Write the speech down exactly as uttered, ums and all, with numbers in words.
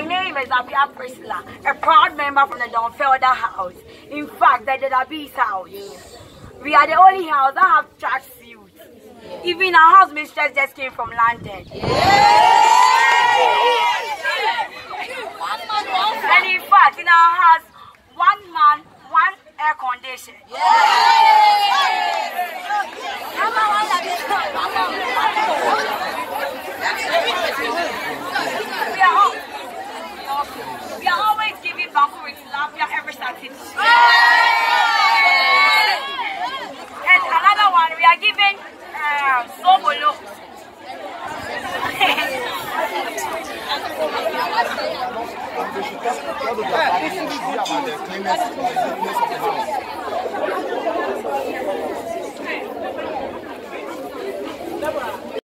My name is Apia Priscilla, a proud member from the Donfelder House. In fact, the Dedabee's house. We are the only house that have track suits. Even our house mistress just came from London. And in fact, in our house, one man, one air condition. We are, all, we are always giving Banco with tilapia every Saturday. And another one, we are giving uh, sobolo.